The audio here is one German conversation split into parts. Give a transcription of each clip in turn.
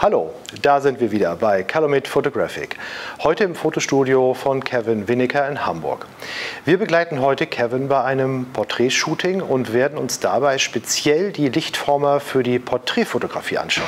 Hallo, da sind wir wieder bei Calumet Photographic. Heute im Fotostudio von Kevin Winneker in Hamburg. Wir begleiten heute Kevin bei einem Porträtshooting und werden uns dabei speziell die Lichtformer für die Porträtfotografie anschauen.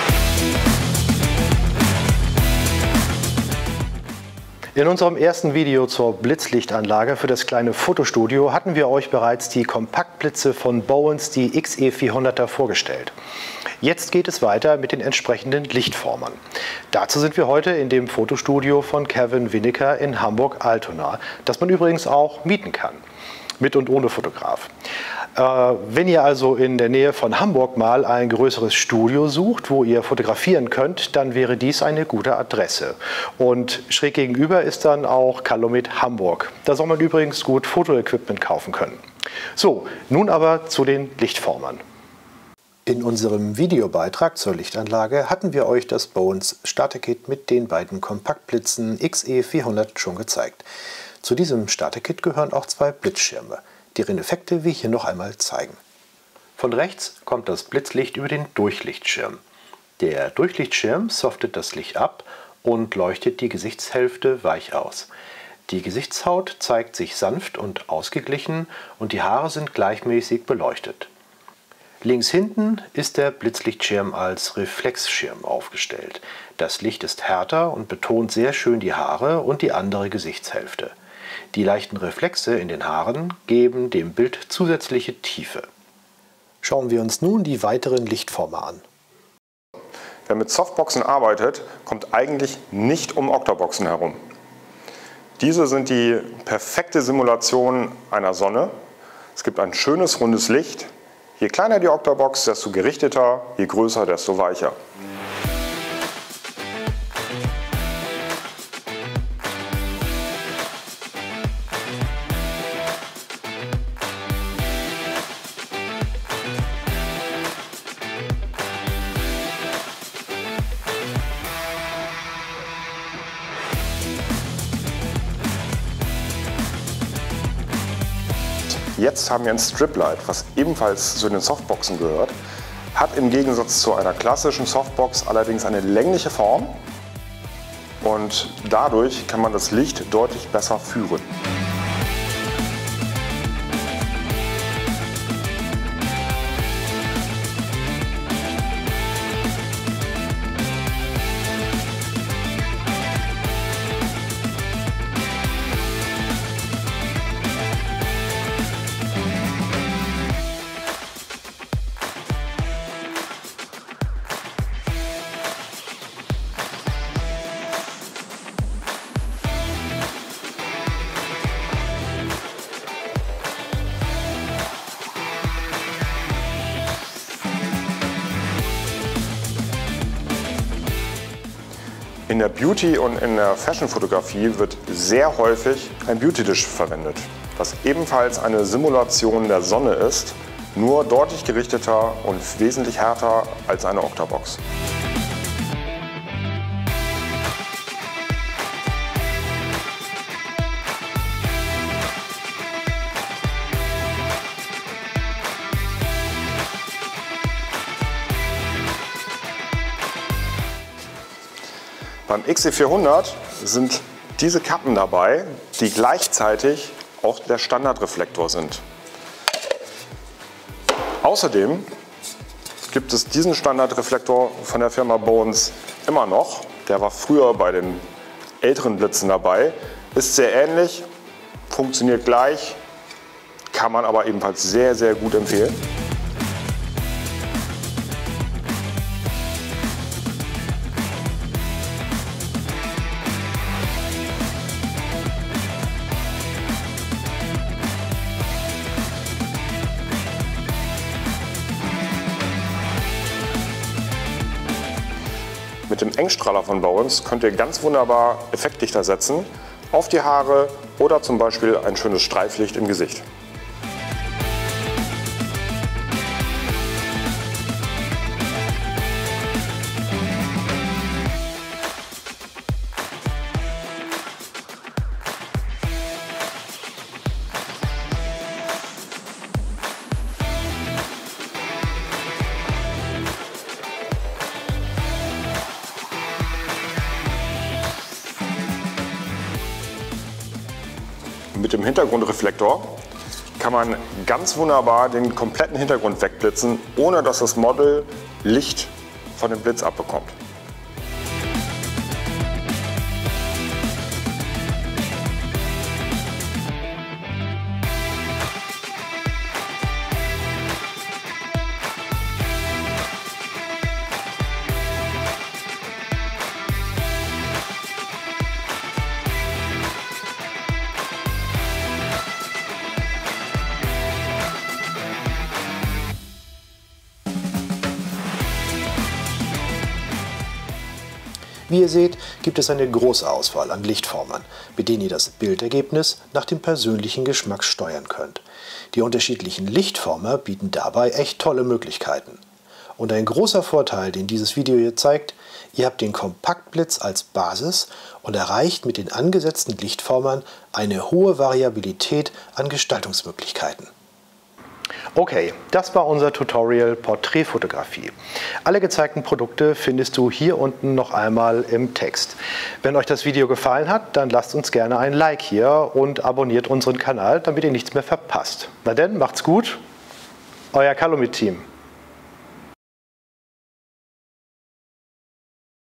In unserem ersten Video zur Blitzlichtanlage für das kleine Fotostudio hatten wir euch bereits die Kompaktblitze von Bowens, die XE400er, vorgestellt. Jetzt geht es weiter mit den entsprechenden Lichtformern. Dazu sind wir heute in dem Fotostudio von Kevin Winneker in Hamburg-Altona, das man übrigens auch mieten kann, mit und ohne Fotograf. Wenn ihr also in der Nähe von Hamburg mal ein größeres Studio sucht, wo ihr fotografieren könnt, dann wäre dies eine gute Adresse. Und schräg gegenüber ist dann auch Calumet Hamburg. Da soll man übrigens gut Fotoequipment kaufen können. So, nun aber zu den Lichtformern. In unserem Videobeitrag zur Lichtanlage hatten wir euch das Bowens Starter-Kit mit den beiden Kompaktblitzen XE400 schon gezeigt. Zu diesem Starter-Kit gehören auch zwei Blitzschirme, deren Effekte wir hier noch einmal zeigen. Von rechts kommt das Blitzlicht über den Durchlichtschirm. Der Durchlichtschirm softet das Licht ab und leuchtet die Gesichtshälfte weich aus. Die Gesichtshaut zeigt sich sanft und ausgeglichen und die Haare sind gleichmäßig beleuchtet. Links hinten ist der Blitzlichtschirm als Reflexschirm aufgestellt. Das Licht ist härter und betont sehr schön die Haare und die andere Gesichtshälfte. Die leichten Reflexe in den Haaren geben dem Bild zusätzliche Tiefe. Schauen wir uns nun die weiteren Lichtformer an. Wer mit Softboxen arbeitet, kommt eigentlich nicht um Octaboxen herum. Diese sind die perfekte Simulation einer Sonne. Es gibt ein schönes rundes Licht. Je kleiner die Octabox, desto gerichteter, je größer, desto weicher. Jetzt haben wir ein Striplight, was ebenfalls zu den Softboxen gehört, hat im Gegensatz zu einer klassischen Softbox allerdings eine längliche Form und dadurch kann man das Licht deutlich besser führen. In der Beauty- und in der Fashion-Fotografie wird sehr häufig ein Beauty-Dish verwendet, was ebenfalls eine Simulation der Sonne ist, nur deutlich gerichteter und wesentlich härter als eine Octabox. Beim XE400 sind diese Kappen dabei, die gleichzeitig auch der Standardreflektor sind. Außerdem gibt es diesen Standardreflektor von der Firma Bowens immer noch. Der war früher bei den älteren Blitzen dabei, ist sehr ähnlich, funktioniert gleich, kann man aber ebenfalls sehr, sehr gut empfehlen. Mit dem Engstrahler von Bowens könnt ihr ganz wunderbar Effektlichter setzen auf die Haare oder zum Beispiel ein schönes Streiflicht im Gesicht. mit dem Hintergrundreflektor kann man ganz wunderbar den kompletten Hintergrund wegblitzen, ohne dass das Model Licht von dem Blitz abbekommt. Wie ihr seht, gibt es eine große Auswahl an Lichtformern, mit denen ihr das Bildergebnis nach dem persönlichen Geschmack steuern könnt. Die unterschiedlichen Lichtformer bieten dabei echt tolle Möglichkeiten. Und ein großer Vorteil, den dieses Video hier zeigt, ihr habt den Kompaktblitz als Basis und erreicht mit den angesetzten Lichtformern eine hohe Variabilität an Gestaltungsmöglichkeiten. Okay, das war unser Tutorial Porträtfotografie. Alle gezeigten Produkte findest du hier unten noch einmal im Text. Wenn euch das Video gefallen hat, dann lasst uns gerne ein Like hier und abonniert unseren Kanal, damit ihr nichts mehr verpasst. Na denn, macht's gut, euer Calumet Team.